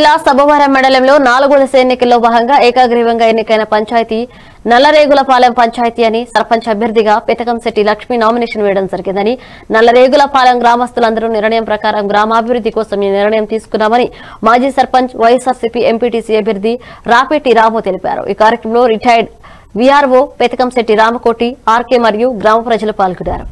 జిల్లా సభవరం మండలంలో 4వ దశ ఎన్నికల్లో భాగంగా ఏకాగ్రీవంగా ఎన్నికైన పంచాయతీ నల్లరేగులపాలెం పంచాయతీ అని సర్పంచ్ అభ్యర్థిగా పెతకంశెట్టి లక్ష్మి నామినేషన్ వేయడం జరిగిందని, నల్లరేగులపాలెం గ్రామస్తులందరూ నిర్ణయం ప్రకారం గ్రామాభివృద్ధి కోసం ఈ నిర్ణయం తీసుకున్నామని మాజీ సర్పంచ్ వైఎస్ఆర్సీపీ ఎంపీటీసీ అభ్యర్థి రాపెట్టి రాము తెలిపారు. ఈ కార్యక్రమంలో retired VRO Pethakamsetti Ramakoti, RK మరియు గ్రామ ప్రజలు పాల్గొన్నారు.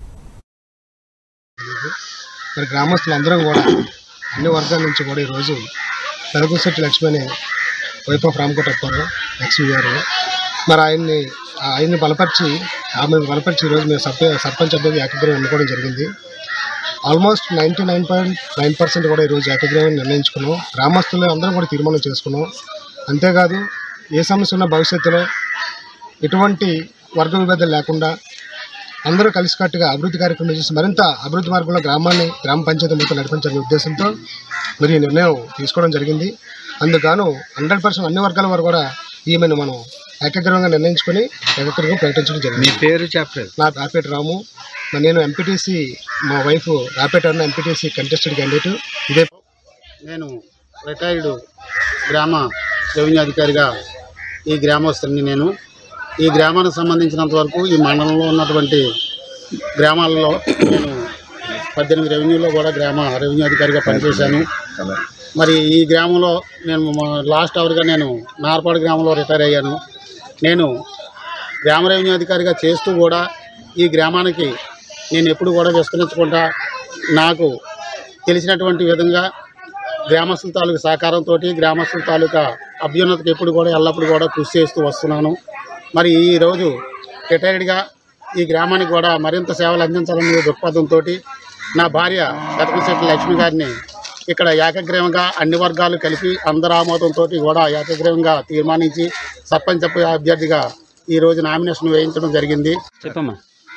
గ్రామస్తులందరం కూడా అన్ని వర్గాల నుంచి కూడా ఈరోజు పెతకంశెట్టి లక్ష్మి అనే వైఫ్ ఆఫ్ రామకోటి అప్పారు ఎక్స్ వీఆర్ఓ మరి ఆయన్ని బలపరిచి ఈరోజు మేము సర్పంచ్ అభ్యర్థి ఏకగ్రీవం ఎన్నుకోవడం జరిగింది. ఆల్మోస్ట్ 99.9% కూడా ఈరోజు ఏకగ్రీవం నిర్ణయించుకున్నాం. గ్రామస్తులు అందరం కూడా తీర్మానం చేసుకున్నాం. అంతేకాదు ఏ సమస్య ఉన్న భవిష్యత్తులో ఎటువంటి వర్గ విభేదాలు లేకుండా అందరూ కలిసికట్టుగా అభివృద్ధి కార్యక్రమం చేసి మరింత అభివృద్ధి మార్గంలో గ్రామ పంచాయతీ మొత్తం నడిపించాలనే ఉద్దేశంతో మరి ఈ నిర్ణయం తీసుకోవడం జరిగింది. అందుకు 100% అన్ని వర్గాల వారు కూడా ఈమెను మనం ఏకగ్రీవంగా నిర్ణయించుకొని ఏకగ్రీవంగా ప్రకటించడం జరిగింది. మీ పేరు చెప్పలేదు? నా రాపెట్టి రాము. నేను ఎంపీటీసీ, మా వైఫ్ రాపెట్టి అన్న ఎంపీటీసీ కంటెస్టెడ్ క్యాండిడేట్. ఇదే నేను రిటైర్డ్ గ్రామ రెవెన్యూ అధికారిగా ఈ గ్రామస్తుని. నేను ఈ గ్రామానికి సంబంధించినంత వరకు ఈ మండలంలో ఉన్నటువంటి గ్రామాలలో నేను 18 రెవెన్యూలో కూడా గ్రామ రెవెన్యూ అధికారిగా పనిచేశాను. మరి ఈ గ్రామంలో నేను లాస్ట్ అవర్గా నేను నార్పాడు గ్రామంలో రిటైర్ అయ్యాను. నేను గ్రామ రెవెన్యూ అధికారిగా చేస్తూ కూడా ఈ గ్రామానికి నేను ఎప్పుడు కూడా విస్తరించకుండా నాకు తెలిసినటువంటి విధంగా గ్రామస్తుల తాలూకా సహకారంతో గ్రామస్తుల తాలూకా అభ్యున్నతికి ఎప్పుడు కూడా ఎల్లప్పుడూ కూడా కృషి చేస్తూ వస్తున్నాను. మరి ఈరోజు రిటైర్డ్గా ఈ గ్రామానికి కూడా మరింత సేవలు అందించాలనే దృక్పథంతో నా భార్య పెతకంశెట్టి లక్ష్మి గారిని ఇక్కడ ఏకగ్రీవంగా అన్ని వర్గాలు కలిపి అందరి ఆమోదంతో కూడా ఏకగ్రీవంగా తీర్మానించి సర్పంచ్ అభ్యర్థిగా ఈరోజు నామినేషన్ వేయించడం జరిగింది. చెప్పమ్మా.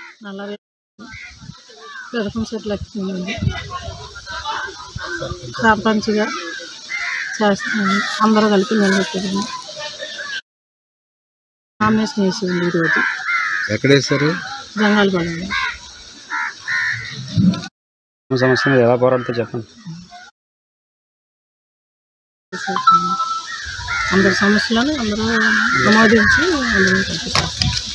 పెతకంశెట్టి లక్ష్మి సర్పంచ్గా చేస్తున్నాను. అందరూ కలిపి నిలబెట్టుకున్నాం. నామినేషన్ వేసింది ఈరోజు. ఎక్కడ వేస్తారు? జంగాలపాలెం. సమస్య ఎలా పోరాడుతూ చెప్పండి. అందరి సమస్యలను అందరూ ఆమోదించి అందరూ కలిపి